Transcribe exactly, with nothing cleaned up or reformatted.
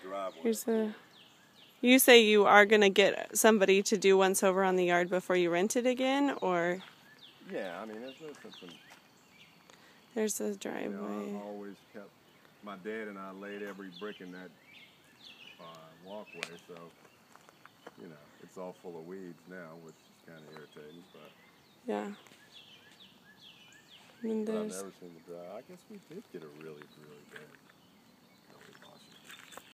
driveway. Here's a... You say you are going to get somebody to do once over on the yard before you rent it again, or? Yeah, I mean, there's no sense in... There's a driveway. You know, I always kept... My dad and I laid every brick in that uh, walkway, so, you know, it's all full of weeds now, which is kind of irritating, but... Yeah. And But I've there's... never seen the dry. I guess we did get a really, really bad...